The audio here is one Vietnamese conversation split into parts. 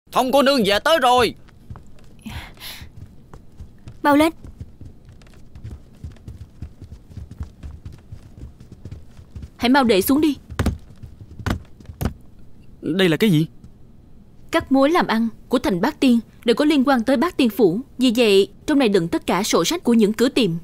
Phong cô nương về tới rồi. Mau lên. Hãy mau để xuống đi. Đây là cái gì? Các mối làm ăn của thành Bát Tiên đều có liên quan tới Bát Tiên Phủ. Vì vậy trong này đựng tất cả sổ sách của những cửa tiệm.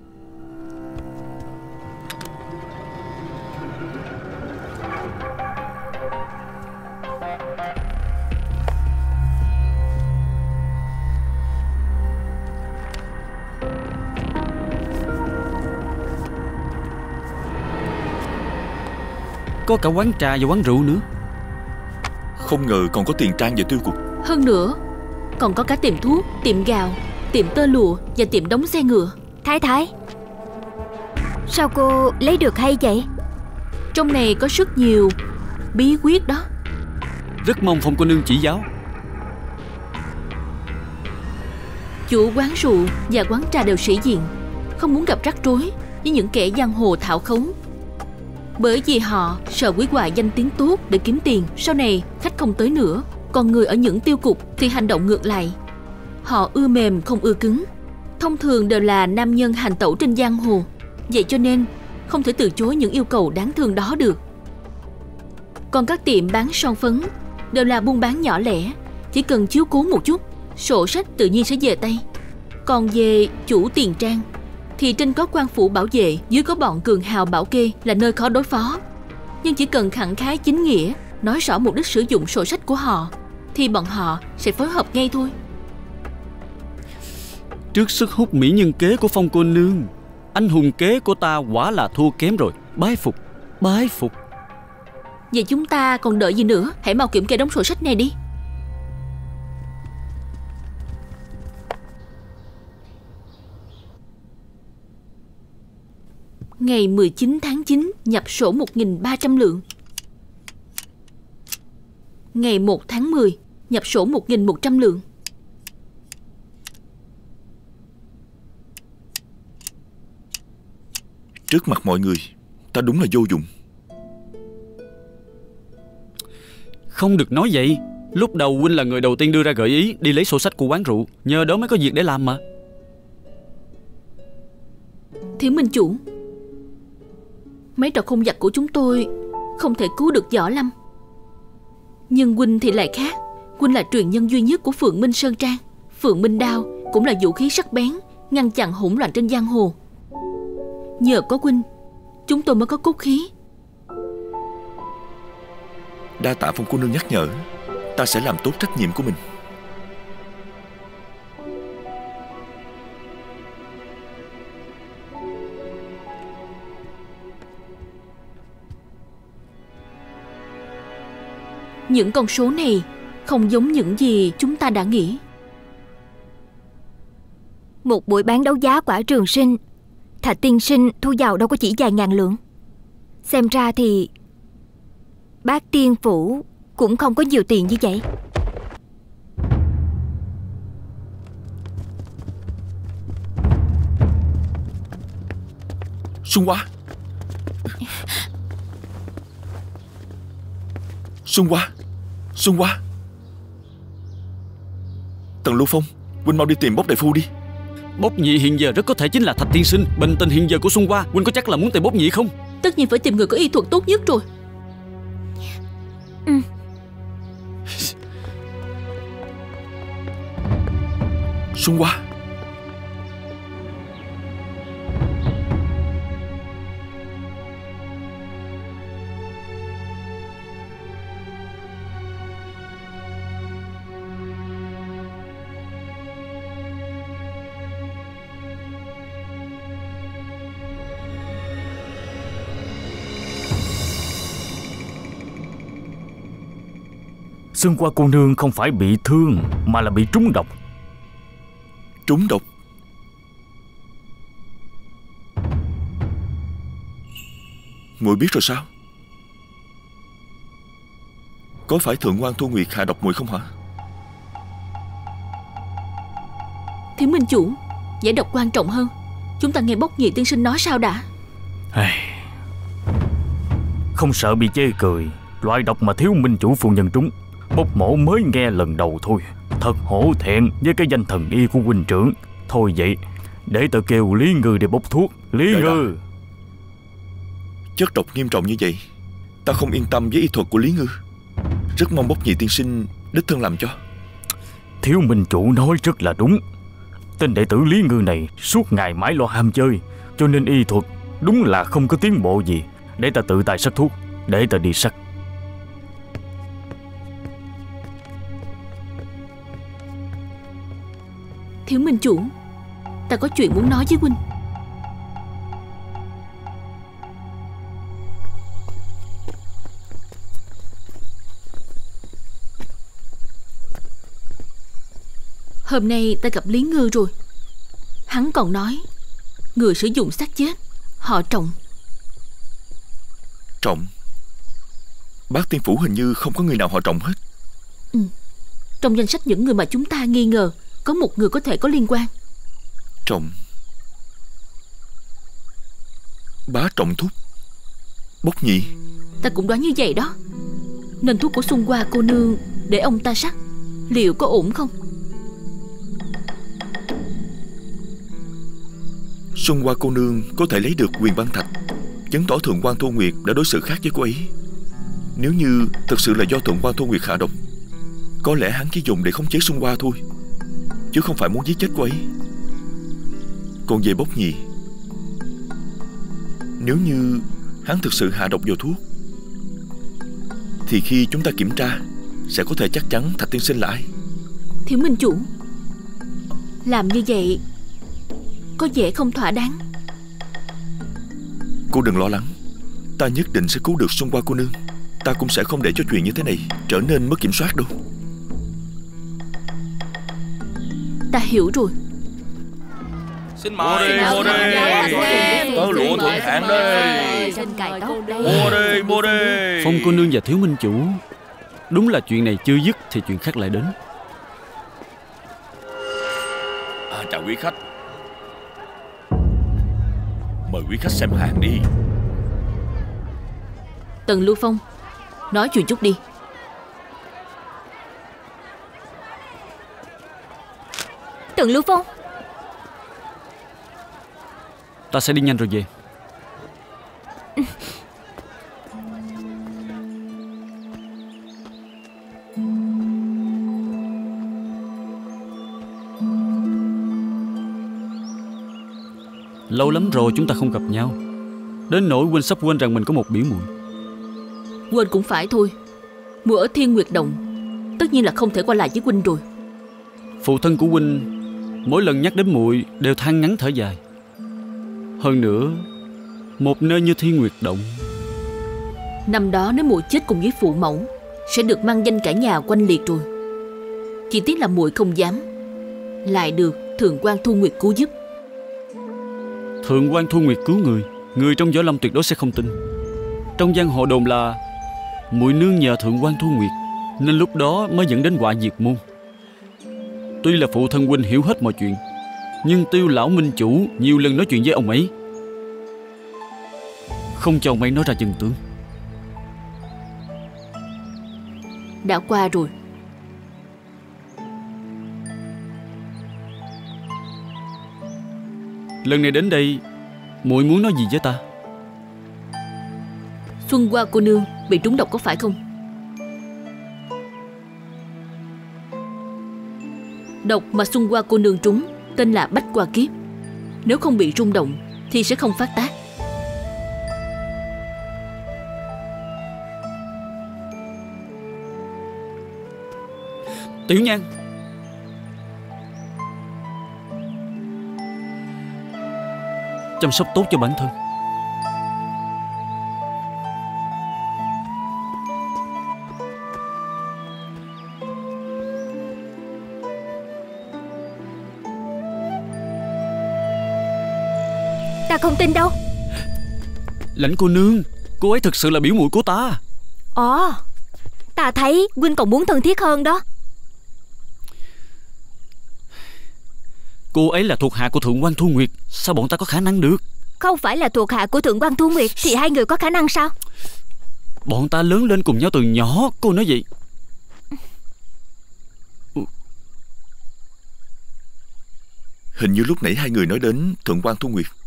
Có cả quán trà và quán rượu nữa. Không ngờ còn có tiền trang và tiêu cục. Hơn nữa còn có cả tiệm thuốc, tiệm gạo, tiệm tơ lụa và tiệm đóng xe ngựa. Thái thái, sao cô lấy được hay vậy? Trong này có rất nhiều bí quyết đó. Rất mong Phong cô nương chỉ giáo. Chủ quán rượu và quán trà đều sĩ diện, không muốn gặp rắc rối với những kẻ giang hồ thảo khống. Bởi vì họ sợ quỷ hoại danh tiếng tốt để kiếm tiền. Sau này khách không tới nữa. Còn người ở những tiêu cục thì hành động ngược lại. Họ ưa mềm không ưa cứng. Thông thường đều là nam nhân hành tẩu trên giang hồ. Vậy cho nên không thể từ chối những yêu cầu đáng thương đó được. Còn các tiệm bán son phấn đều là buôn bán nhỏ lẻ, chỉ cần chiếu cố một chút, sổ sách tự nhiên sẽ về tay. Còn về chủ tiền trang thì trên có quan phủ bảo vệ, dưới có bọn cường hào bảo kê, là nơi khó đối phó. Nhưng chỉ cần khẳng khái chính nghĩa, nói rõ mục đích sử dụng sổ sách của họ, thì bọn họ sẽ phối hợp ngay thôi. Trước sức hút mỹ nhân kế của Phong cô nương, anh hùng kế của ta quả là thua kém rồi. Bái phục, bái phục. Vậy chúng ta còn đợi gì nữa? Hãy mau kiểm kê đống sổ sách này đi. Ngày 19 tháng 9 nhập sổ 1.300 lượng. Ngày 1 tháng 10 nhập sổ 1.100 lượng. Trước mặt mọi người, ta đúng là vô dụng. Không được nói vậy. Lúc đầu huynh là người đầu tiên đưa ra gợi ý đi lấy sổ sách của quán rượu. Nhờ đó mới có việc để làm mà. Thiếu minh chủ, mấy trò khôn vặt của chúng tôi không thể cứu được Võ Lâm. Nhưng huynh thì lại khác. Huynh là truyền nhân duy nhất của Phượng Minh Sơn Trang. Phượng Minh Đao cũng là vũ khí sắc bén, ngăn chặn hỗn loạn trên giang hồ. Nhờ có huynh, chúng tôi mới có cốt khí. Đa tạ Phong cô nương nhắc nhở. Ta sẽ làm tốt trách nhiệm của mình. Những con số này không giống những gì chúng ta đã nghĩ. Một buổi bán đấu giá quả trường sinh, Thạch tiên sinh thu vào đâu có chỉ vài ngàn lượng. Xem ra thì Bát Tiên Phủ cũng không có nhiều tiền như vậy. Xuân Hoa, Xuân Hoa, Xuân Hoa. Tần Lưu Phong, huynh mau đi tìm Bốc đại phu đi. Bốc nhị hiện giờ rất có thể chính là Thạch tiên sinh. Bệnh tình hiện giờ của Xuân Hoa, huynh có chắc là muốn tìm Bốc nhị không? Tất nhiên phải tìm người có y thuật tốt nhất rồi. Xuân Hoa. Xuân Hoa cô nương không phải bị thương, mà là bị trúng độc. Trúng độc? Muội biết rồi sao? Có phải Thượng quan Thu Nguyệt hạ độc muội không hả? Thiếu minh chủ, giải độc quan trọng hơn. Chúng ta nghe Bốc nhị tiên sinh nói sao đã. Không sợ bị chê cười. Loại độc mà thiếu minh chủ phu nhân trúng Bốc mổ mới nghe lần đầu thôi. Thật hổ thẹn với cái danh thần y của huynh trưởng. Thôi vậy, để tao kêu Lý Ngư để bốc thuốc. Lý Ngư. Chất độc nghiêm trọng như vậy, ta không yên tâm với y thuật của Lý Ngư. Rất mong Bốc nhị tiên sinh đích thân làm cho. Thiếu minh chủ nói rất là đúng. Tên đệ tử Lý Ngư này suốt ngày mãi lo ham chơi, cho nên y thuật đúng là không có tiến bộ gì. Để ta tự tay sắc thuốc. Để ta đi sắc. Thiếu minh chủ, ta có chuyện muốn nói với huynh. Hôm nay ta gặp Lý Ngư rồi. Hắn còn nói người sử dụng xác chết họ Trọng. Trọng? Bát Tiên Phủ hình như không có người nào họ Trọng hết. Trong danh sách những người mà chúng ta nghi ngờ, có một người có thể có liên quan. Trọng? Bá Trọng thúc? Bốc nhị? Ta cũng đoán như vậy đó. Nên thuốc của Xuân Hoa cô nương để ông ta sắc, liệu có ổn không? Xuân Hoa cô nương có thể lấy được quyền băng thạch, chứng tỏ Thượng quan Thu Nguyệt đã đối xử khác với cô ấy. Nếu như thực sự là do Thượng quan Thu Nguyệt hạ độc, có lẽ hắn chỉ dùng để khống chế Xuân Hoa thôi, chứ không phải muốn giết chết cô ấy. Còn về Bốc nhị, nếu như hắn thực sự hạ độc vào thuốc, thì khi chúng ta kiểm tra sẽ có thể chắc chắn Thạch tiên sinh là ai. Thiếu minh chủ, làm như vậy có vẻ không thỏa đáng. Cô đừng lo lắng, ta nhất định sẽ cứu được Xuân Hoa cô nương. Ta cũng sẽ không để cho chuyện như thế này trở nên mất kiểm soát đâu. Ta hiểu rồi. Xin mời, mua đi. Tớ lụa thượng hạng đây. Mua đi. Phong cô nương và thiếu minh chủ, đúng là chuyện này chưa dứt thì chuyện khác lại đến. Chào quý khách. Mời quý khách xem hàng đi. Tần Lưu Phong, nói chuyện chút đi. Tần Lưu Phong. Ta sẽ đi nhanh rồi về. Lâu lắm rồi chúng ta không gặp nhau, đến nỗi huynh sắp quên rằng mình có một biểu muội. Quên cũng phải thôi. Muội ở Thiên Nguyệt Động, tất nhiên là không thể qua lại với huynh rồi. Phụ thân của huynh mỗi lần nhắc đến muội đều than ngắn thở dài. Hơn nữa, một nơi như Thiên Nguyệt Động, năm đó nếu muội chết cùng với phụ mẫu, sẽ được mang danh cả nhà quanh liệt rồi. Chỉ tiếc là muội không dám, lại được Thượng quan Thu Nguyệt cứu giúp. Thượng quan Thu Nguyệt cứu người, người trong Võ Lâm tuyệt đối sẽ không tin. Trong giang hồ đồn là muội nương nhờ Thượng quan Thu Nguyệt, nên lúc đó mới dẫn đến họa diệt môn. Tuy là phụ thân huynh hiểu hết mọi chuyện, nhưng Tiêu lão minh chủ nhiều lần nói chuyện với ông ấy, không cho ông ấy nói ra chân tướng. Đã qua rồi. Lần này đến đây, muội muốn nói gì với ta? Xuân Hoa cô nương bị trúng độc có phải không? Độc mà Xuân Hoa cô nương trúng tên là Bách Hoa Kiếp. Nếu không bị rung động thì sẽ không phát tác. Tiểu Nhan, chăm sóc tốt cho bản thân. Ta không tin đâu. Lãnh cô nương, cô ấy thực sự là biểu muội của ta. Ồ, ta thấy huynh còn muốn thân thiết hơn đó. Cô ấy là thuộc hạ của Thượng quan Thu Nguyệt, sao bọn ta có khả năng được? Không phải là thuộc hạ của Thượng quan Thu Nguyệt thì hai người có khả năng sao? Bọn ta lớn lên cùng nhau từ nhỏ, cô nói vậy. Hình như lúc nãy hai người nói đến Thượng quan Thu Nguyệt.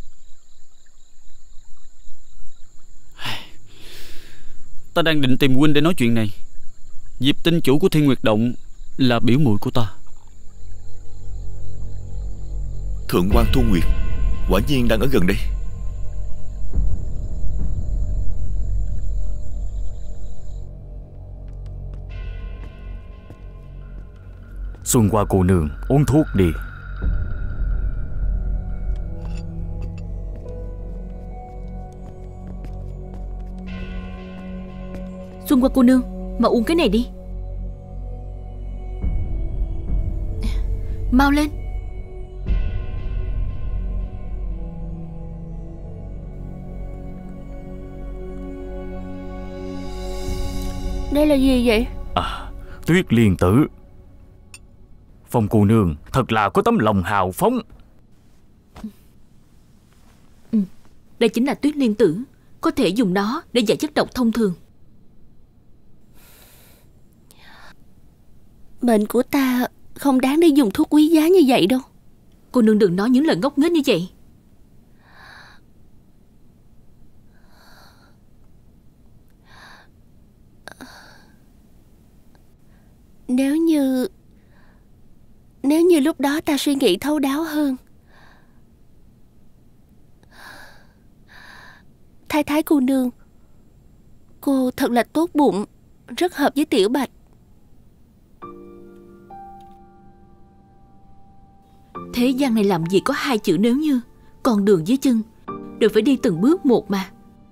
Ta đang định tìm huynh để nói chuyện này. Diệp Tinh, chủ của Thiên Nguyệt Động, là biểu muội của ta. Thượng quan Thu Nguyệt quả nhiên đang ở gần đây. Xuân Hoa cô nương, uống thuốc đi. Xuân Hoa cô nương, mà uống cái này đi. Mau lên. Đây là gì vậy? Tuyết Liên Tử. Phong cô nương thật là có tấm lòng hào phóng. Đây chính là Tuyết Liên Tử. Có thể dùng nó để giải chất độc thông thường. Bệnh của ta không đáng để dùng thuốc quý giá như vậy đâu. Cô nương đừng nói những lời ngốc nghếch như vậy. Nếu như lúc đó ta suy nghĩ thấu đáo hơn. Thái thái cô nương, cô thật là tốt bụng, rất hợp với Tiểu Bạch. Thế gian này làm gì có hai chữ nếu như. Con đường dưới chân đều phải đi từng bước một mà.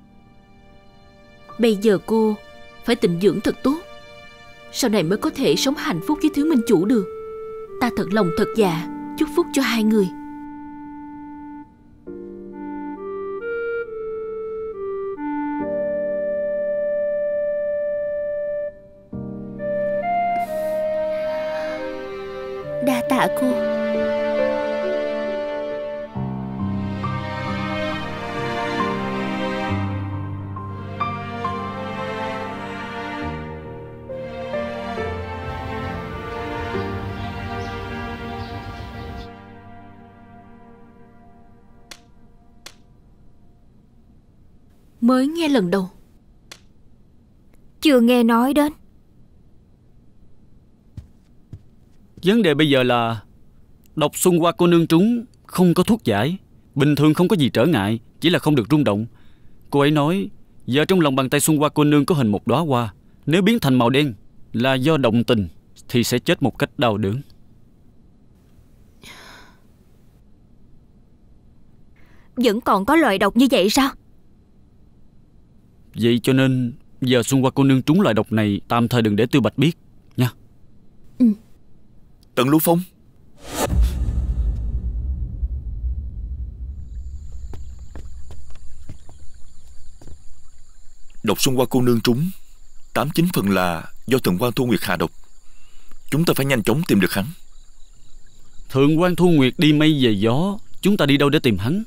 Bây giờ cô phải tịnh dưỡng thật tốt, sau này mới có thể sống hạnh phúc với Thiếu Minh Chủ được. Ta thật lòng thật dạ chúc phúc cho hai người. Đa tạ cô. Mới nghe lần đầu. Chưa nghe nói đến. Vấn đề bây giờ là độc Xuân Hoa cô nương trúng không có thuốc giải, bình thường không có gì trở ngại, chỉ là không được rung động. Cô ấy nói giờ trong lòng bàn tay Xuân Hoa cô nương có hình một đóa hoa, nếu biến thành màu đen là do động tình thì sẽ chết một cách đau đớn. Vẫn còn có loại độc như vậy sao? Vậy cho nên giờ Xuân Hoa cô nương trúng loại độc này tạm thời đừng để Tiêu Bạch biết nha. Tần Lưu Phong. Độc Xuân Hoa cô nương trúng 89 phần là do Thượng quan Thu Nguyệt hạ độc. Chúng ta phải nhanh chóng tìm được hắn. Thượng quan Thu Nguyệt đi mây về gió, chúng ta đi đâu để tìm hắn?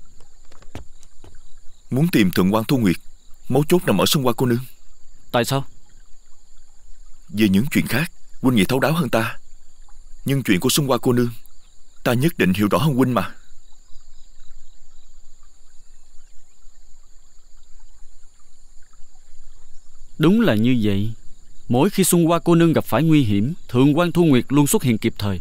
Muốn tìm Thượng quan Thu Nguyệt, mấu chốt nằm ở Xuân Hoa cô nương. Tại sao? Về những chuyện khác huynh nghĩ thấu đáo hơn ta, nhưng chuyện của Xuân Hoa cô nương ta nhất định hiểu rõ hơn huynh mà. Đúng là như vậy. Mỗi khi Xuân Hoa cô nương gặp phải nguy hiểm, Thượng quan Thu Nguyệt luôn xuất hiện kịp thời.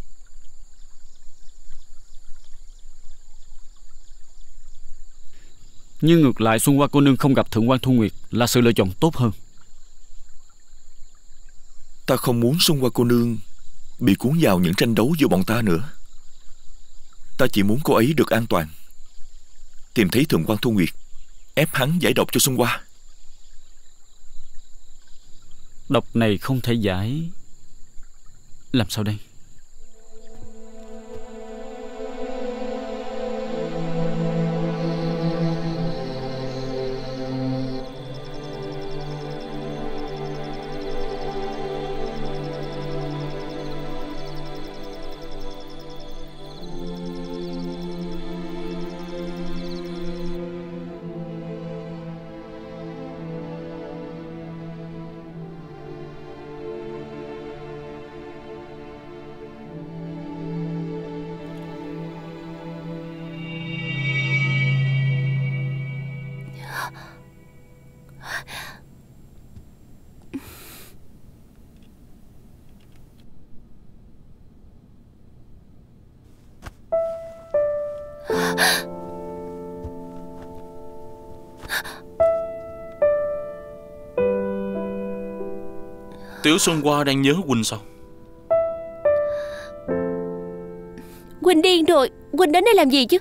Nhưng ngược lại Xuân Hoa cô nương không gặp Thượng quan Thu Nguyệt là sự lựa chọn tốt hơn. Ta không muốn Xuân Hoa cô nương bị cuốn vào những tranh đấu giữa bọn ta nữa. Ta chỉ muốn cô ấy được an toàn, tìm thấy Thượng quan Thu Nguyệt, ép hắn giải độc cho Xuân Hoa. Độc này không thể giải, làm sao đây? Tiểu Xuân Hoa đang nhớ huynh sao? Huynh điên rồi. Huynh đến đây làm gì chứ?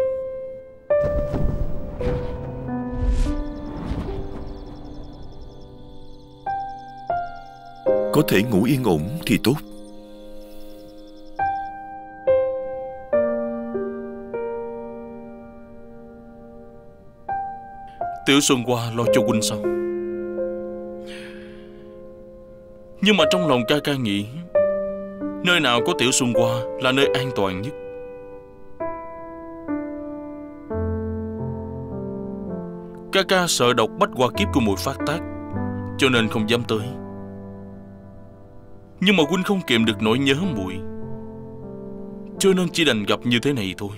Có thể ngủ yên ổn thì tốt. Tiểu Xuân Hoa lo cho huynh sao? Nhưng mà trong lòng ca ca nghĩ, nơi nào có Tiểu Xuân Hoa là nơi an toàn nhất. Ca ca sợ độc bách hoa kiếp của muội phát tác, cho nên không dám tới. Nhưng mà huynh không kiềm được nỗi nhớ muội, cho nên chỉ đành gặp như thế này thôi.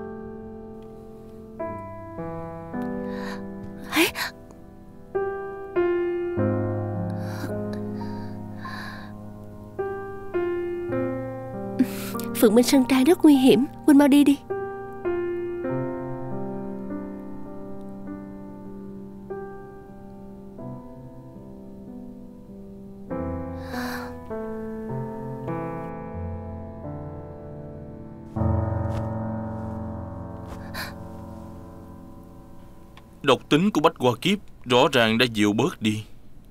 Phượng Minh Sơn Trai rất nguy hiểm. Huynh mau đi đi. Độc tính của bách hoa kiếp rõ ràng đã dịu bớt đi.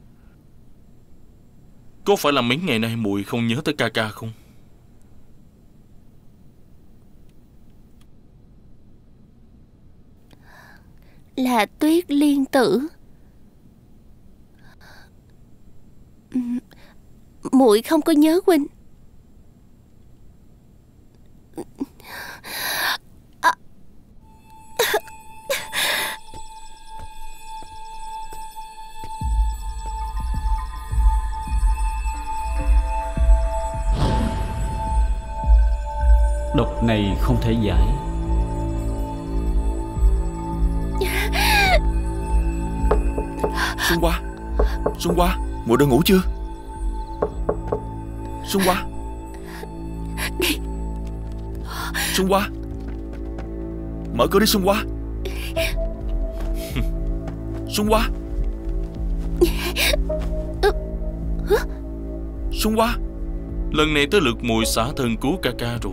Có phải là mấy ngày nay muội không nhớ tới ca ca không? Là Tuyết Liên tử. Muội không có nhớ huynh. Độc này không thể giải. Xuân Hoa, Xuân Hoa, muội đã ngủ chưa? Xuân Hoa, Xuân Hoa, mở cửa đi Xuân Hoa. Xuân Hoa, Xuân Hoa. Lần này tới lượt muội xả thân cứu ca ca rồi.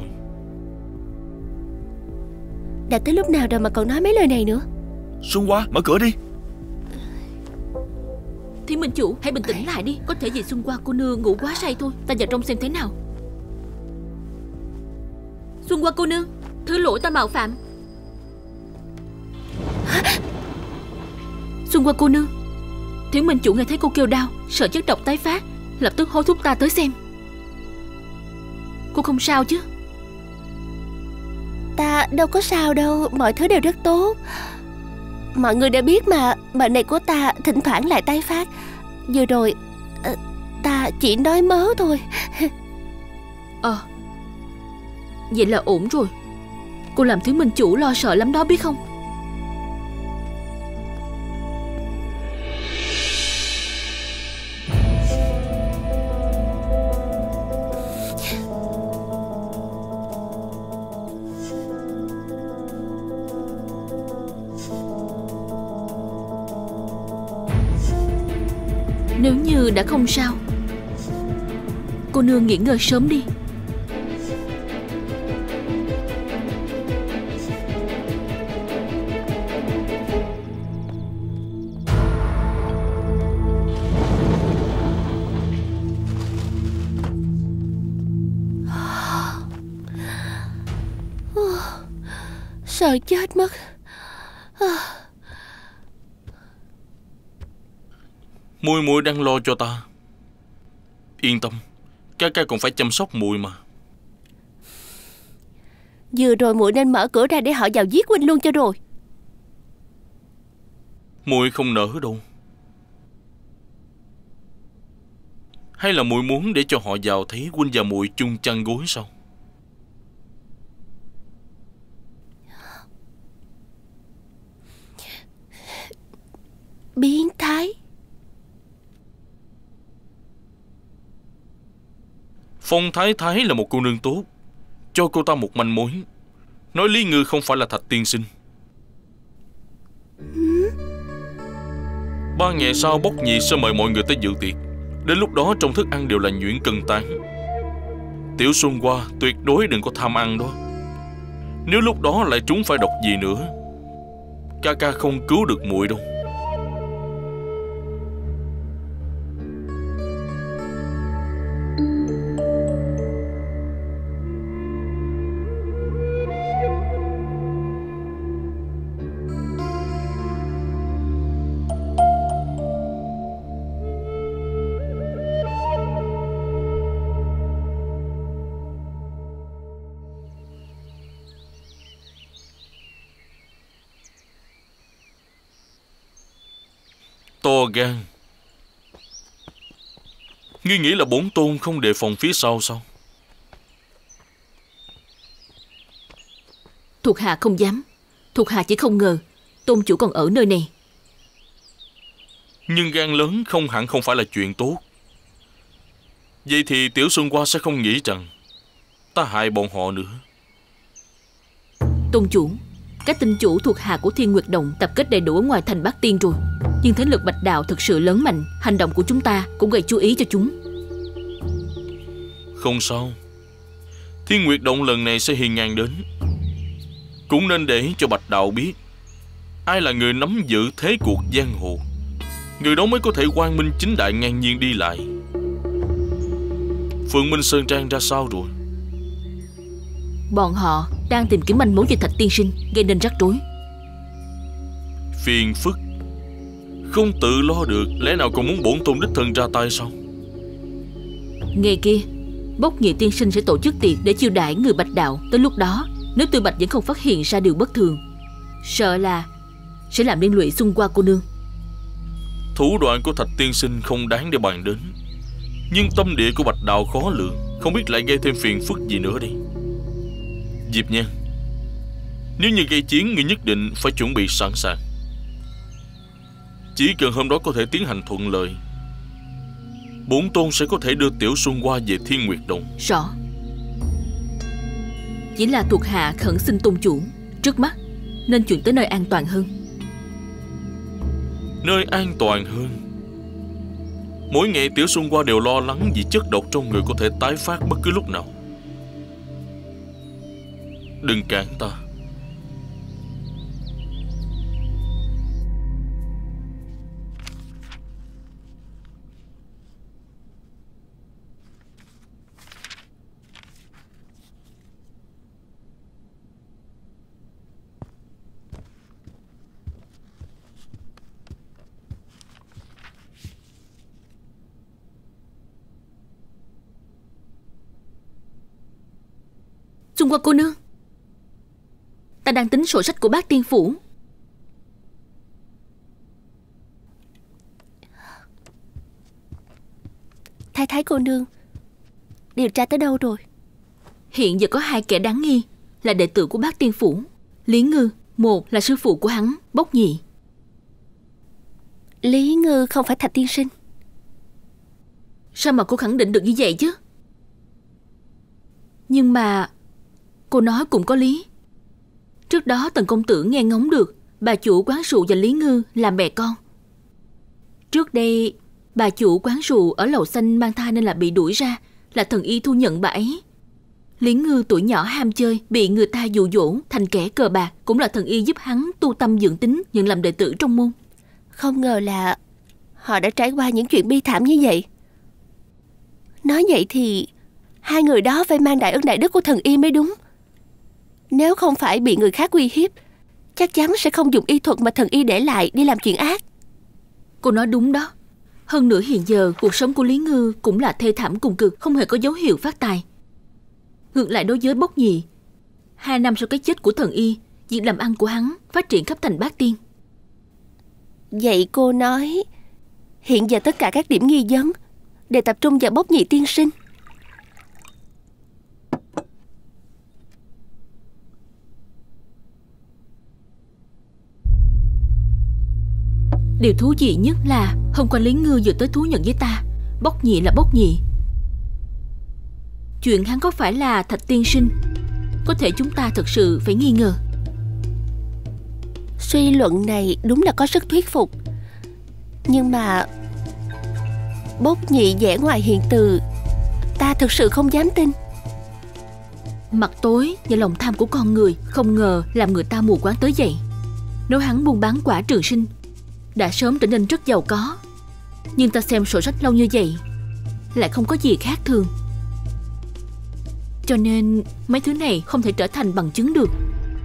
Đã tới lúc nào rồi mà còn nói mấy lời này nữa? Xuân Hoa, mở cửa đi. Thiên Minh Chủ, hãy bình tĩnh lại đi. Có thể vì Xuân Hoa cô nương ngủ quá say thôi. Ta vào trong xem thế nào. Xuân Hoa cô nương, thứ lỗi ta mạo phạm. Xuân Hoa cô nương, Thiên Minh Chủ nghe thấy cô kêu đau, sợ chất độc tái phát, lập tức hối thúc ta tới xem. Cô không sao chứ? Ta đâu có sao đâu. Mọi thứ đều rất tốt. Mọi người đã biết mà, bệnh này của ta thỉnh thoảng lại tái phát. Vừa rồi ta chỉ nói mớ thôi. Vậy là ổn rồi. Cô làm Thiên Minh Chủ lo sợ lắm đó biết không? Nếu như đã không sao, cô nương nghỉ ngơi sớm đi. Sợ chết mất. Muội đang lo cho ta. Yên tâm, ca ca còn phải chăm sóc muội mà. Vừa rồi muội nên mở cửa ra để họ vào giết huynh luôn cho rồi. Muội không nỡ đâu. Hay là muội muốn để cho họ vào thấy huynh và muội chung chăn gối sao? Biến thái. Phong Thái Thái là một cô nương tốt, cho cô ta một manh mối, nói Lý Ngư không phải là Thạch tiên sinh. 3 ngày sau bốc nhị sẽ mời mọi người tới dự tiệc, Đến lúc đó trong thức ăn đều là nhuyễn cân tán. Tiểu Xuân Hoa tuyệt đối đừng có tham ăn đó. Nếu lúc đó lại trúng phải độc gì nữa, ca ca không cứu được muội đâu. To gan. Ngươi nghĩ là bổn tôn không đề phòng phía sau sao? Thuộc hạ không dám. Thuộc hạ chỉ không ngờ tôn chủ còn ở nơi này. Nhưng gan lớn không hẳn không phải là chuyện tốt. Vậy thì Tiểu Xuân Hoa sẽ không nghĩ rằng ta hại bọn họ nữa. Tôn chủ, các tinh chủ thuộc hạ của Thiên Nguyệt Động tập kết đầy đủ ở ngoài thành Bát Tiên rồi. Nhưng thế lực Bạch Đạo thực sự lớn mạnh, hành động của chúng ta cũng gây chú ý cho chúng. Không sao, Thiên Nguyệt Động lần này sẽ hiên ngang đến. Cũng nên để cho Bạch Đạo biết ai là người nắm giữ thế cuộc giang hồ. Người đó mới có thể quang minh chính đại ngang nhiên đi lại. Phượng Minh Sơn Trang ra sao rồi? Bọn họ đang tìm kiếm manh mối về Thạch tiên sinh, gây nên rắc rối. Phiền phức. Không tự lo được, lẽ nào còn muốn bổn tôn đích thân ra tay sao? Ngày kia Bốc Nhị tiên sinh sẽ tổ chức tiệc để chiêu đãi người Bạch Đạo. Tới lúc đó nếu Tư Bạch vẫn không phát hiện ra điều bất thường, sợ là sẽ làm liên lụy Xuân Hoa cô nương. Thủ đoạn của Thạch tiên sinh không đáng để bàn đến, nhưng tâm địa của Bạch Đạo khó lường, không biết lại gây thêm phiền phức gì nữa đây. Diệp Nhan, nếu như gây chiến, ngươi nhất định phải chuẩn bị sẵn sàng. Chỉ cần hôm đó có thể tiến hành thuận lợi, bổn tôn sẽ có thể đưa Tiểu Xuân Hoa về Thiên Nguyệt Động. Rõ. Chỉ là thuộc hạ khẩn xin tôn chủ, trước mắt nên chuyển tới nơi an toàn hơn. Nơi an toàn hơn? Mỗi ngày Tiểu Xuân Hoa đều lo lắng vì chất độc trong người có thể tái phát bất cứ lúc nào. Đừng cản ta. Xuân Hoa cô nương, ta đang tính sổ sách của Bát Tiên phủ. Thái cô nương, điều tra tới đâu rồi? Hiện giờ có 2 kẻ đáng nghi là đệ tử của Bát Tiên phủ. Lý Ngư, một là sư phụ của hắn, Bốc Nhị. Lý Ngư không phải Thạch tiên sinh? Sao mà cô khẳng định được như vậy chứ? Nhưng mà cô nói cũng có lý. Trước đó Tần công tử nghe ngóng được bà chủ quán rượu và Lý Ngư làm mẹ con. Trước đây bà chủ quán rượu ở lầu xanh mang thai nên là bị đuổi ra, là thần y thu nhận bà ấy. Lý Ngư tuổi nhỏ ham chơi, bị người ta dụ dỗ thành kẻ cờ bạc, cũng là thần y giúp hắn tu tâm dưỡng tính, nhận làm đệ tử trong môn. Không ngờ là họ đã trải qua những chuyện bi thảm như vậy. Nói vậy thì 2 người đó phải mang đại ân đại đức của thần y mới đúng. Nếu không phải bị người khác uy hiếp, chắc chắn sẽ không dùng y thuật mà thần y để lại đi làm chuyện ác. Cô nói đúng đó. Hơn nữa hiện giờ cuộc sống của Lý Ngư cũng là thê thảm cùng cực, không hề có dấu hiệu phát tài. Ngược lại đối với Bốc Nhị, 2 năm sau cái chết của thần y, việc làm ăn của hắn phát triển khắp thành Bát Tiên. Vậy cô nói hiện giờ tất cả các điểm nghi vấn đều tập trung vào Bốc Nhị tiên sinh. Điều thú vị nhất là hôm qua Lý Ngư vừa tới thú nhận với ta, Bốc Nhị là Bốc Nhị. Chuyện hắn có phải là Thạch tiên sinh, có thể chúng ta thật sự phải nghi ngờ. Suy luận này đúng là có sức thuyết phục. Nhưng mà Bốc nhị vẻ ngoài hiền từ, ta thực sự không dám tin. Mặt tối và lòng tham của con người không ngờ làm người ta mù quáng tới vậy. Nếu hắn buôn bán quả trường sinh, đã sớm trở nên rất giàu có. Nhưng ta xem sổ sách lâu như vậy lại không có gì khác thường. Cho nên mấy thứ này không thể trở thành bằng chứng được.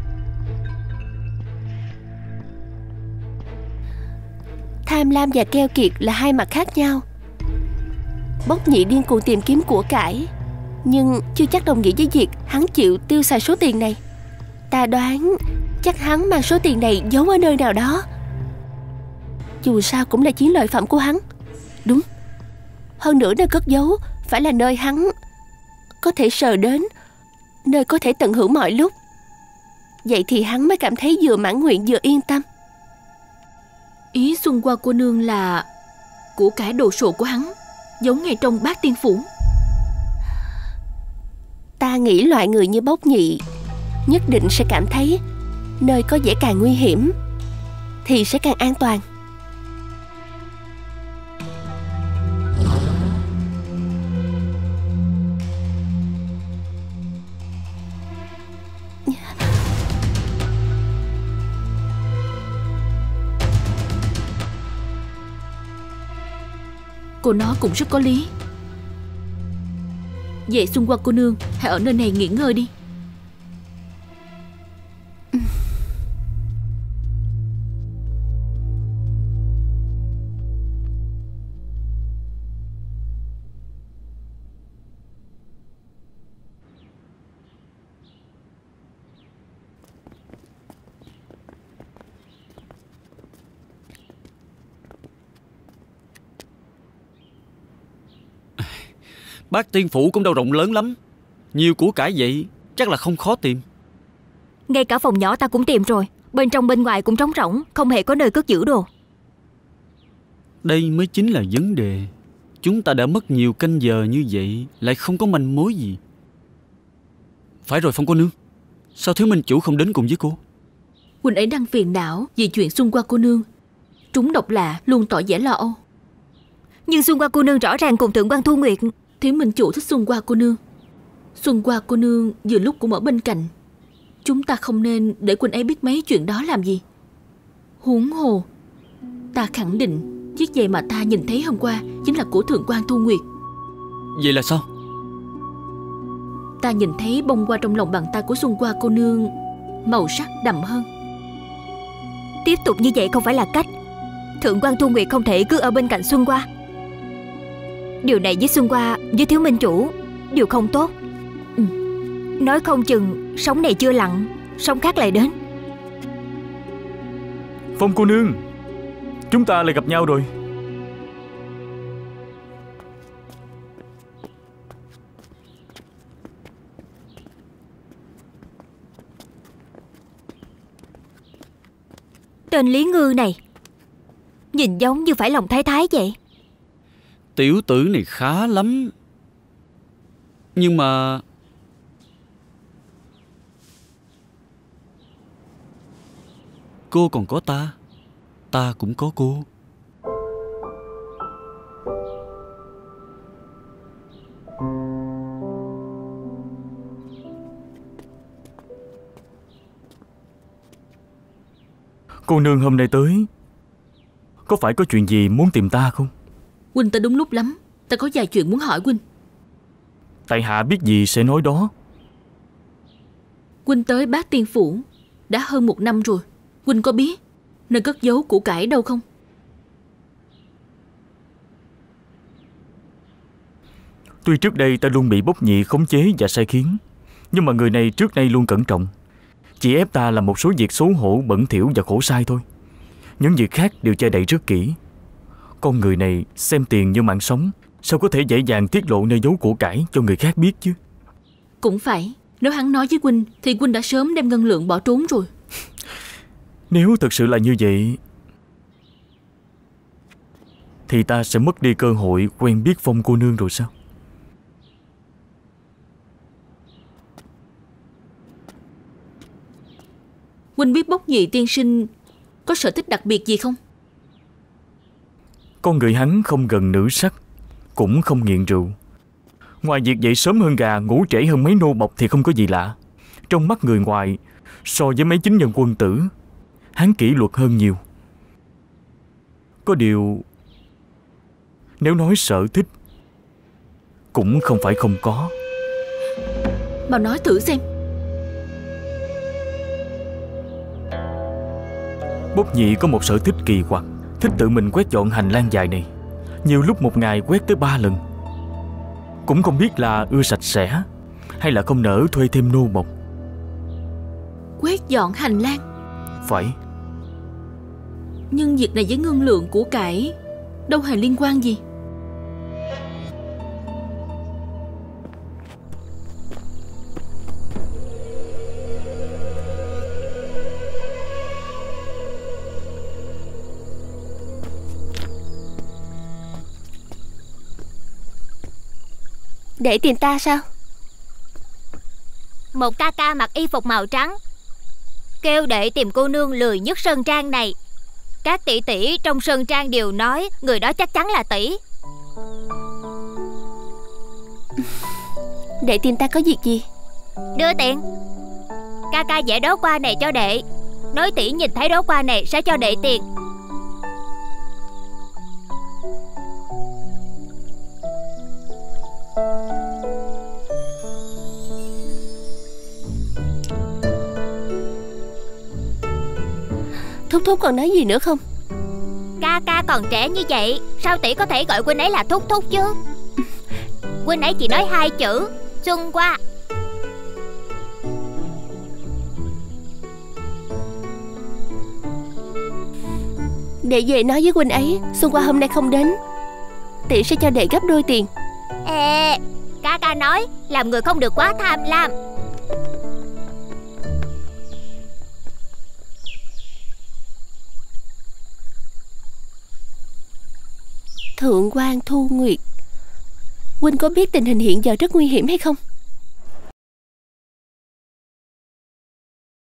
Tham lam và keo kiệt là hai mặt khác nhau. Bốc nhị điên cuồng tìm kiếm của cải, nhưng chưa chắc đồng nghĩa với việc hắn chịu tiêu xài số tiền này. Ta đoán chắc hắn mang số tiền này giấu ở nơi nào đó. Dù sao cũng là chiến lợi phẩm của hắn. Đúng. Hơn nữa nơi cất giấu phải là nơi hắn có thể sờ đến, nơi có thể tận hưởng mọi lúc. Vậy thì hắn mới cảm thấy vừa mãn nguyện vừa yên tâm. Ý Xuân Hoa cô nương là của cải đồ sộ của hắn giấu ngay trong bát tiên phủ. Ta nghĩ loại người như Bốc nhị nhất định sẽ cảm thấy nơi có vẻ càng nguy hiểm thì sẽ càng an toàn. Cô nói cũng rất có lý. Vậy Xuân Hoa cô nương hãy ở nơi này nghỉ ngơi đi. Bát tiên phủ cũng đâu rộng lớn lắm. Nhiều của cải vậy chắc là không khó tìm. Ngay cả phòng nhỏ ta cũng tìm rồi. Bên trong bên ngoài cũng trống rỗng, không hề có nơi cất giữ đồ. Đây mới chính là vấn đề. Chúng ta đã mất nhiều canh giờ như vậy, lại không có manh mối gì. Phải rồi Phong cô nương, sao thiếu minh chủ không đến cùng với cô? Huynh ấy đang phiền não vì chuyện Xuân Hoa cô nương. Trúng độc lạ luôn tỏ vẻ lo âu. Nhưng Xuân Hoa cô nương rõ ràng cùng Thượng quan Thu Nguyệt. Thiếu minh chủ thích Xuân Hoa cô nương. Xuân Hoa cô nương vừa lúc cũng ở bên cạnh. Chúng ta không nên để Quỳnh ấy biết mấy chuyện đó làm gì. Huống hồ, ta khẳng định chiếc giày mà ta nhìn thấy hôm qua chính là của Thượng quan Thu Nguyệt. Vậy là sao? Ta nhìn thấy bông hoa trong lòng bàn tay của Xuân Hoa cô nương màu sắc đậm hơn. Tiếp tục như vậy không phải là cách. Thượng quan Thu Nguyệt không thể cứ ở bên cạnh Xuân Hoa. Điều này với Xuân Hoa, với thiếu minh chủ đều không tốt. Nói không chừng sóng này chưa lặng, sóng khác lại đến. Phong cô nương, chúng ta lại gặp nhau rồi. Tên Lý Ngư này nhìn giống như phải lòng thái thái vậy. Tiểu tử này khá lắm. Nhưng mà cô còn có ta, ta cũng có cô. Cô nương hôm nay tới, có phải có chuyện gì muốn tìm ta không? Huynh tới đúng lúc lắm. Ta có vài chuyện muốn hỏi Huynh. Tại hạ biết gì sẽ nói đó. Huynh tới Bát Tiên Phủ đã hơn 1 năm rồi. Huynh có biết nơi cất giấu của cải đâu không? Tuy trước đây ta luôn bị Bốc nhị khống chế và sai khiến, nhưng mà người này trước nay luôn cẩn trọng. Chỉ ép ta làm một số việc xấu hổ, bẩn thỉu và khổ sai thôi. Những việc khác đều che đậy rất kỹ. Con người này xem tiền như mạng sống, sao có thể dễ dàng tiết lộ nơi giấu của cải cho người khác biết chứ? Cũng phải. Nếu hắn nói với Huynh thì Huynh đã sớm đem ngân lượng bỏ trốn rồi. Nếu thật sự là như vậy thì ta sẽ mất đi cơ hội quen biết Phong cô nương rồi sao? Huynh biết Bốc nhị tiên sinh có sở thích đặc biệt gì không? Con người hắn không gần nữ sắc, cũng không nghiện rượu. Ngoài việc dậy sớm hơn gà, ngủ trễ hơn mấy nô bộc thì không có gì lạ. Trong mắt người ngoài, so với mấy chính nhân quân tử, hắn kỷ luật hơn nhiều. Có điều, nếu nói sở thích, cũng không phải không có. Mau nói thử xem. Bốc nhị có một sở thích kỳ quặc, thích tự mình quét dọn hành lang dài này. Nhiều lúc một ngày quét tới 3 lần. Cũng không biết là ưa sạch sẽ hay là không nỡ thuê thêm nô bộc. Quét dọn hành lang? Phải. Nhưng việc này với ngân lượng của cải đâu hề liên quan gì. Để tìm ta sao? Một ca ca mặc y phục màu trắng kêu đệ tìm cô nương lười nhất sơn trang này. Các tỷ tỷ trong sơn trang đều nói người đó chắc chắn là tỷ. Để tìm ta có việc gì? Đưa tiền. Ca ca vẽ đóa hoa này cho đệ, nói tỷ nhìn thấy đóa hoa này sẽ cho đệ tiền. Thúc thúc còn nói gì nữa không? Ca ca còn trẻ như vậy, sao tỷ có thể gọi huynh ấy là thúc thúc chứ? Huynh ấy chỉ nói 2 chữ Xuân Hoa. Đệ về nói với huynh ấy Xuân Hoa hôm nay không đến, tỷ sẽ cho đệ gấp đôi tiền. Ê, ca ca nói làm người không được quá tham lam. Thượng quan Thu Nguyệt, huynh có biết tình hình hiện giờ rất nguy hiểm hay không?